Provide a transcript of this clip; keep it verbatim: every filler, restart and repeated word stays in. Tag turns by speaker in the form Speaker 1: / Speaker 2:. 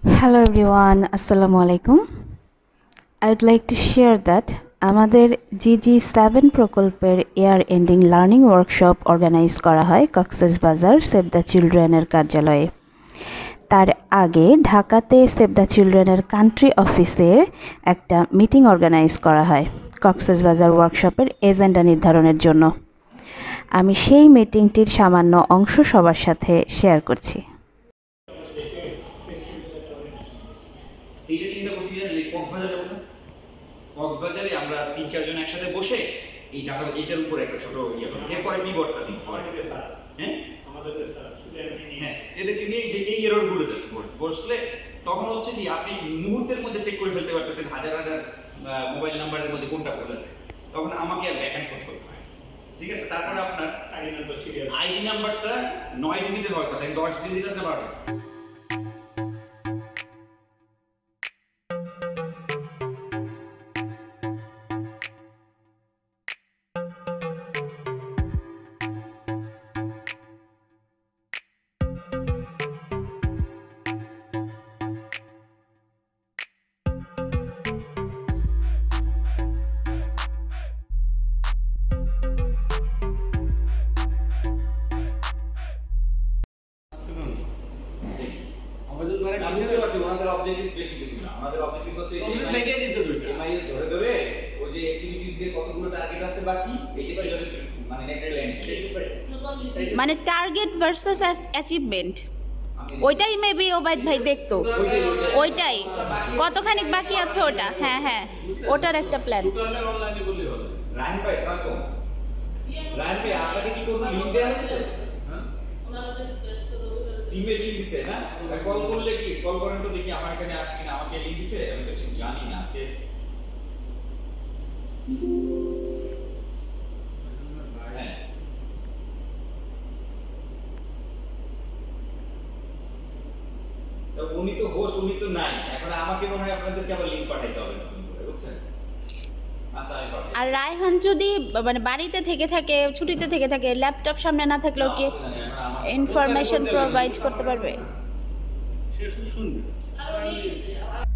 Speaker 1: Hello everyone, Assalamu alaikum. I would like to share that আমাদের জি G seven প্রকল্পের year ending learning workshop organise করা হয় Cox's Bazar save the চিলড্রেনের কার্যালয়ে। তার আগে ঢাকাতে সেভ দ্য চিলড্রেনের কান্ট্রি অফিসে একটা মিটিং অর্গানাইজ করা হয় কক্সবাজার ওয়ার্কশপের এজেন্ডা নির্ধারণের জন্য। আমি সেই মিটিংটির সামান্য অংশ সবার সাথে শেয়ার করছি।
Speaker 2: এইটা চিন্তা করছি যে কক্সবাজার যাবো না, কক্সবাজারে আমরা তিন চারজন একসাথে বসে এই টাকা এইটার উপর একটা ছোট ইয়ে করবো। এরপরে বিবরটা দিই আমাদেরকে স্যার, হ্যাঁ আমাদেরকে স্যার হ্যাঁ এদেরকে নিয়ে যে এই এরর গুলো জাস্ট বসলে তখন হচ্ছে কি আপনি মুহূর্তের মধ্যে চেক করে ফেলতে পারতেছেন হাজার হাজার মোবাইল নাম্বারের মধ্যে কোনটা ভুল আছে, তখন আমাকে আর ব্যাক এন্ড করতে হবে। ঠিক আছে, তারপরে আপনার আইডি নাম্বার সিরিয়াল আইডি নাম্বারটা নয় ডিজিটের হওয়ার কথা, দশ ডিজিট আছে বারো ডিজিট। বুঝতে পারছি ওনাদের অবজেক্টিভ বেশি কিছু না, আমাদের অবজেক্টিভ হচ্ছে এই এমআইএস ধরে ধরে ওই যে অ্যাক্টিভিটিস এর কতগুলো টার্গেট আছে বাকি এইটা ধরে মানে নেক্সট লাইন
Speaker 1: মানে টার্গেট ভার্সেস অ্যাচিভমেন্ট ওইটাই মেবি ওবাইদ ভাই দেখতো, ওইটাই কতখানি বাকি আছে ওটা। হ্যাঁ হ্যাঁ ওটার একটা প্ল্যান।
Speaker 2: রায়ন ভাই থাকো, রায়ন ভাই আপনাকে কি কোনো লিংক দেওয়া হয়েছে? টিমে লিংক দিছে না, কল করলে কি কল করেন তো দেখি আমার এখানে আসে কিনা, আমাকে লিংক দিছে আমি তো ঠিক জানি না আজকে। হ্যাঁ তো উনি তো হোস্ট, উনি তো নাই এখন, আমাকে মনে হয় আপনাদেরকে আবার লিংক পাঠাইতে হবে নতুন করে, বুঝছেন? আচ্ছা আমি পাঠাই।
Speaker 1: আর রায়হান যদি মানে বাড়িতে থেকে থাকে, ছুটিতে থেকে থাকে, ল্যাপটপ সামনে না থাকলেও কি ইনফরমেশন প্রোভাইড করতে পারবে?
Speaker 2: সে শুনবে।